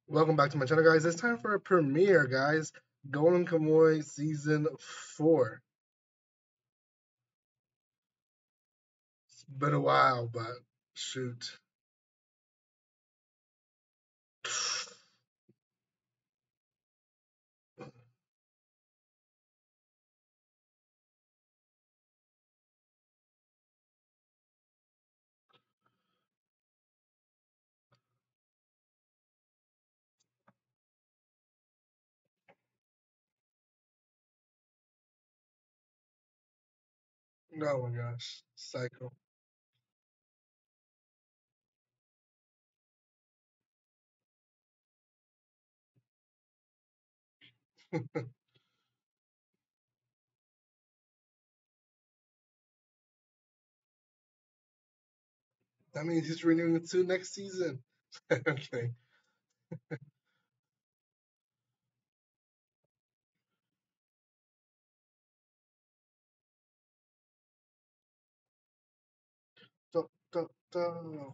Welcome back to my channel, guys. It's time for a premiere, guys. Golden Kamuy Season 4. It's been a while, but shoot. Oh my gosh. Psycho. That means he's renewing it to next season. Okay. Da, da, da.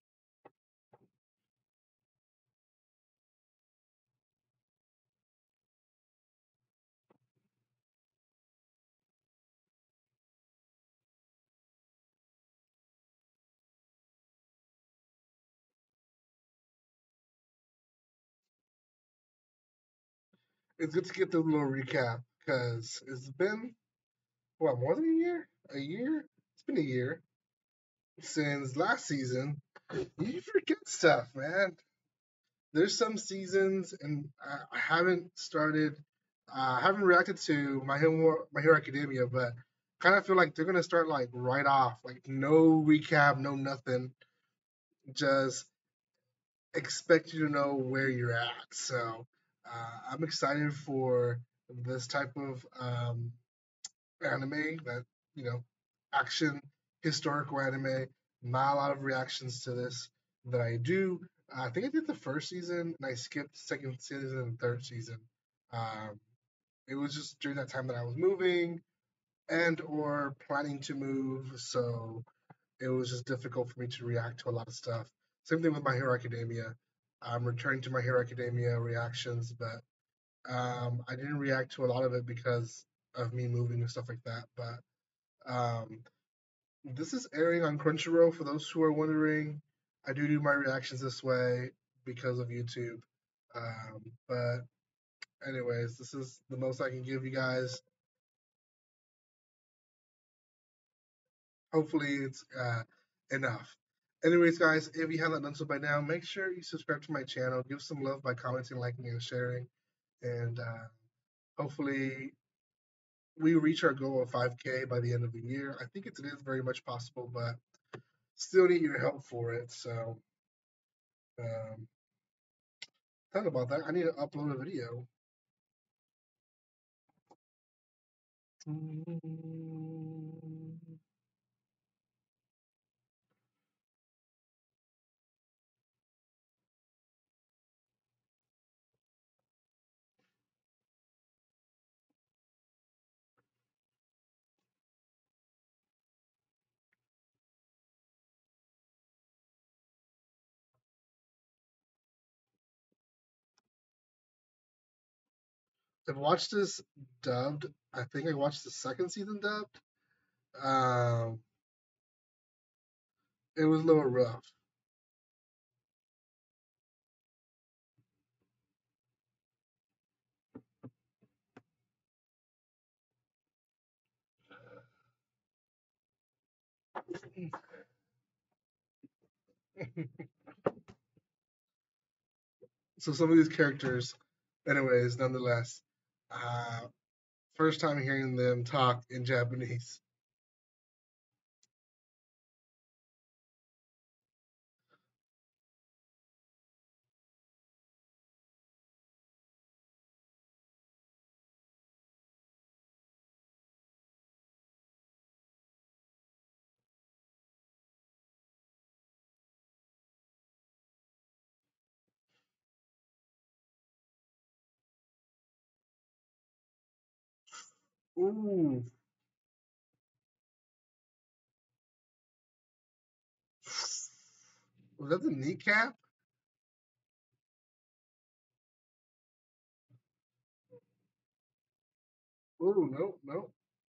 It's good to get the little recap because it's been, what, more than a year? A year? It's been a year since last season. You forget stuff, man. There's some seasons, and I haven't started. I haven't reacted to My Hero Academia, but kind of feel like they're gonna start like right off, like no recap, no nothing, just expect you to know where you're at. So I'm excited for this type of anime that you know, action, historical anime. Not a lot of reactions to this that I do. I think I did the first season and I skipped second season and third season. Um, it was just during that time that I was moving and or planning to move, so it was just difficult for me to react to a lot of stuff. Same thing with My Hero Academia. I'm returning to My Hero Academia reactions, but I didn't react to a lot of it because of me moving and stuff like that. But um, this is airing on Crunchyroll for those who are wondering. I do my reactions this way because of YouTube. But anyways, this is the most I can give you guys. Hopefully, it's enough. Anyways, guys, if you haven't done so by now, make sure you subscribe to my channel. Give some love by commenting, liking, and sharing. And hopefully, we reach our goal of 5K by the end of the year. I think it is very much possible, but still need your help for it. So, um, thought about that. I need to upload a video. I've watched this dubbed. I think I watched the second season dubbed. Um, it was a little rough. So some of these characters, anyways, nonetheless, uh, first time hearing them talk in Japanese. Ooh, was that the kneecap? Ooh, no, no.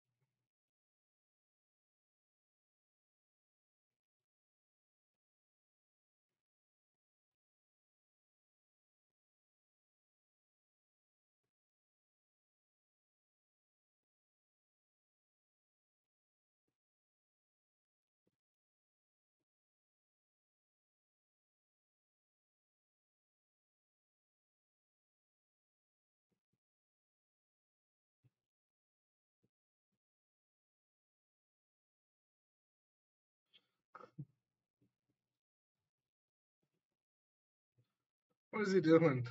What is he doing?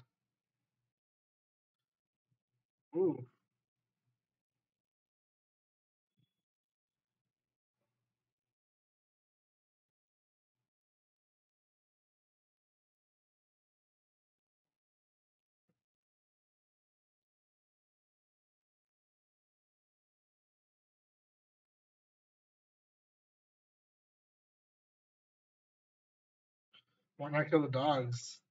Ooh, why not kill the dogs?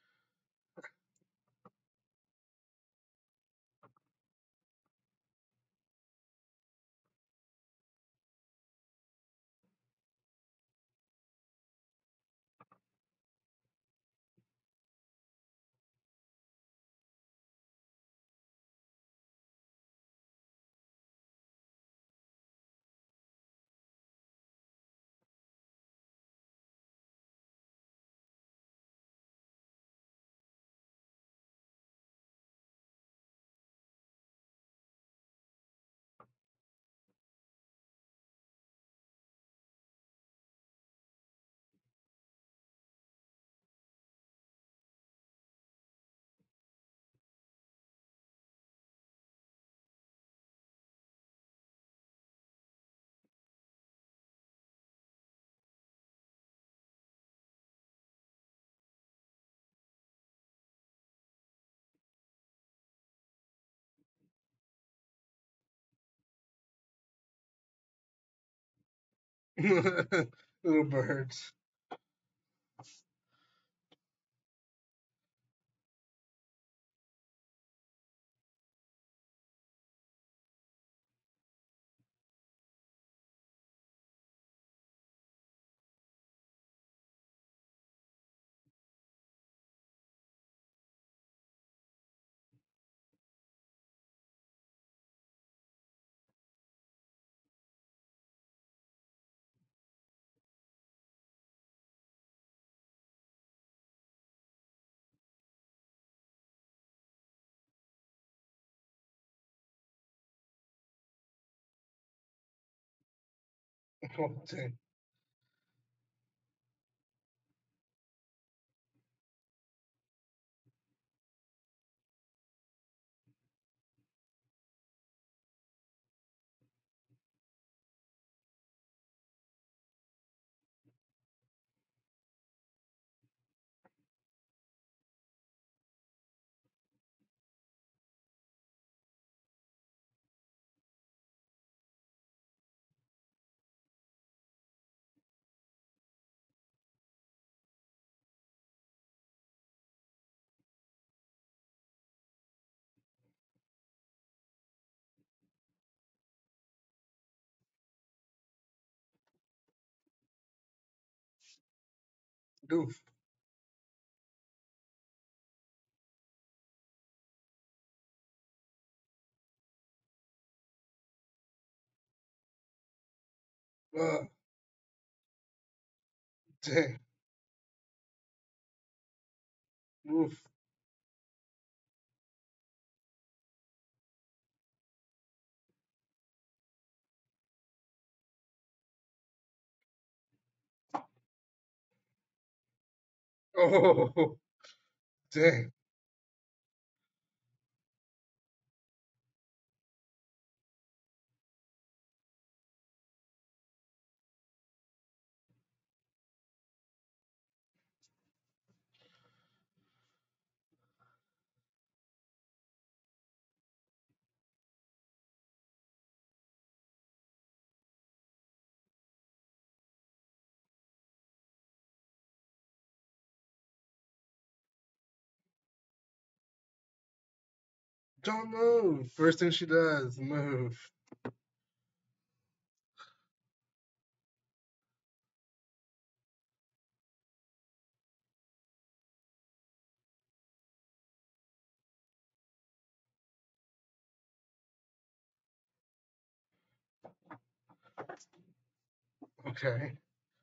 Little birds. Oh, dang. Doof. Dang. Oof. Oh, dang. Don't move. First thing she does, move. Okay.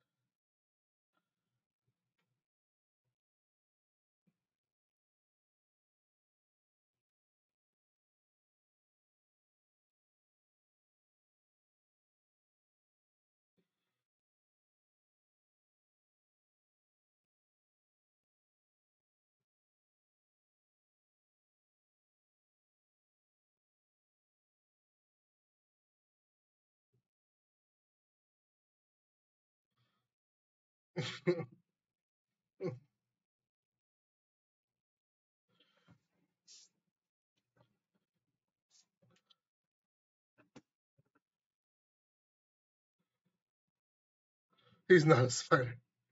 He's not a spider.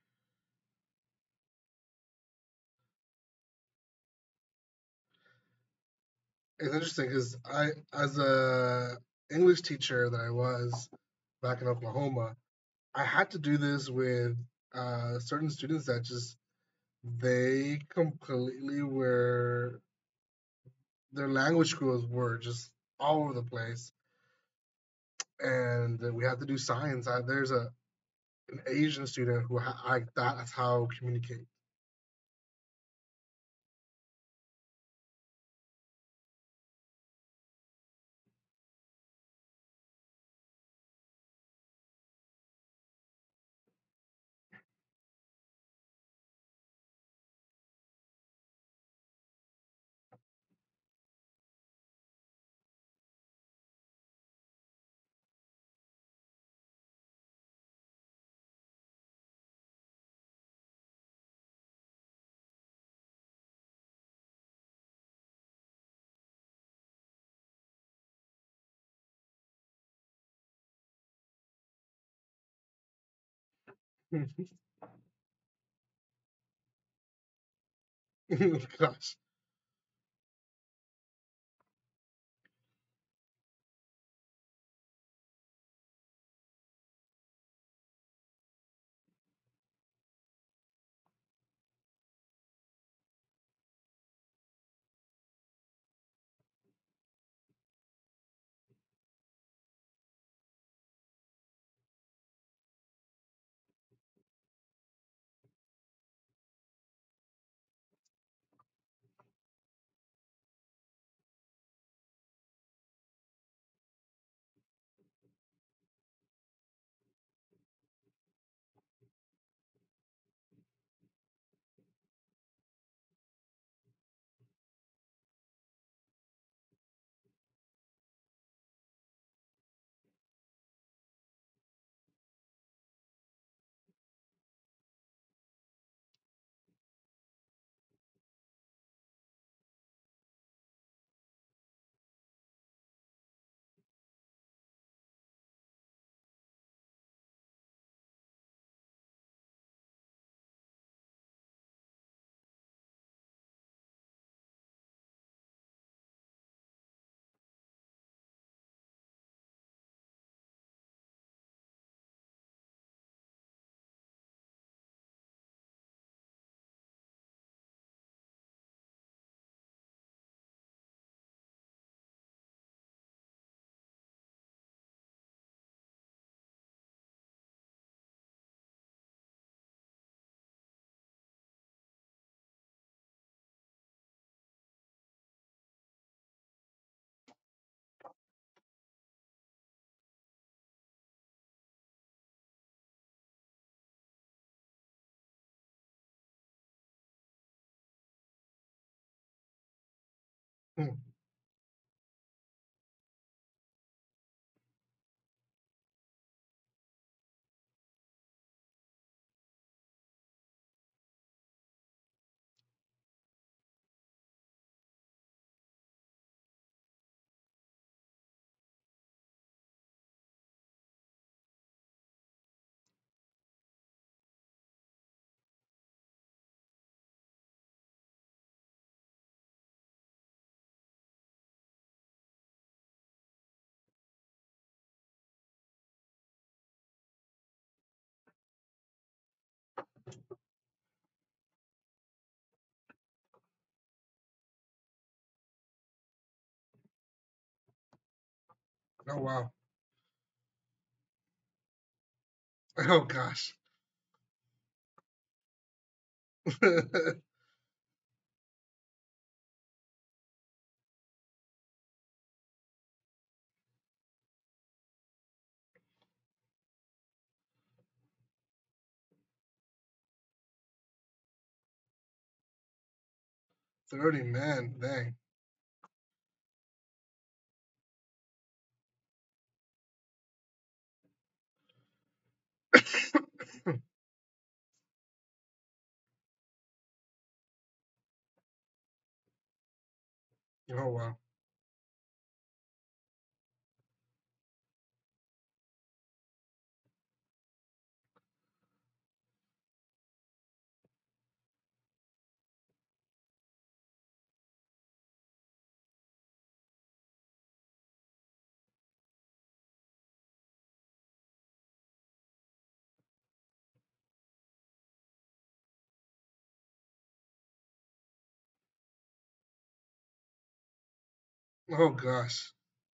It's interesting because as a English teacher that I was back in Oklahoma, I had to do this with certain students that just they completely were their language skills were just all over the place, and we had to do science. There's an Asian student who that's how communicate. Gosh. Hmm. Oh wow. Oh gosh. $30, man, dang. Oh wow. Oh gosh.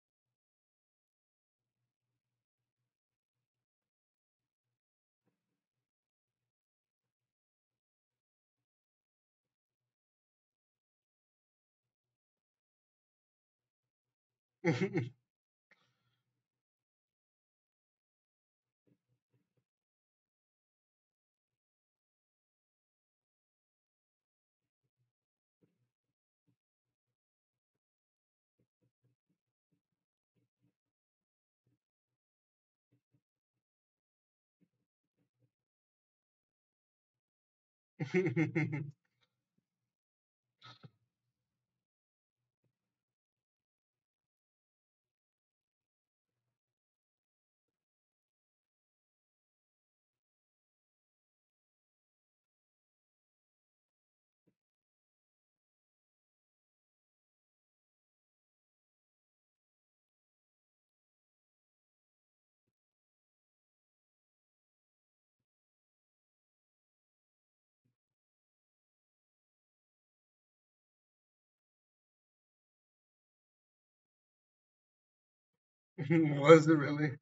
Was it really?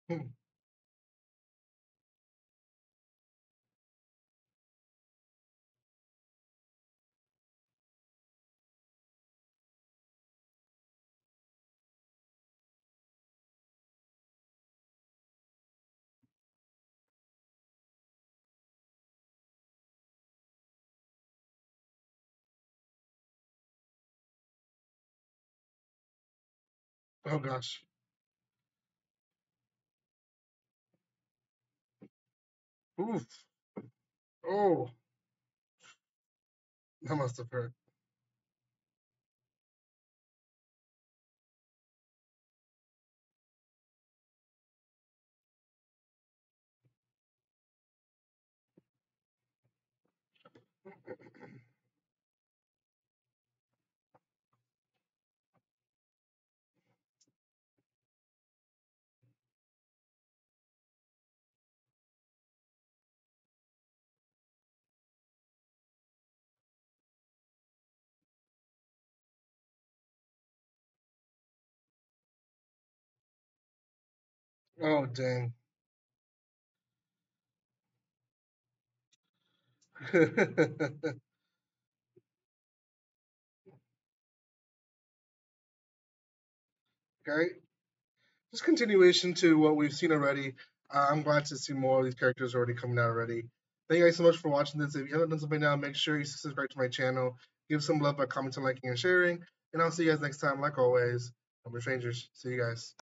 Hmm. Oh gosh. Oof. Oh, that must have hurt. Oh dang. Okay. Just continuation to what we've seen already. I'm glad to see more of these characters already coming out already. Thank you guys so much for watching this. If you haven't done so by now, make sure you subscribe to my channel. Give some love by commenting, liking, and sharing. And I'll see you guys next time. Like always, I'm strangers. See you guys.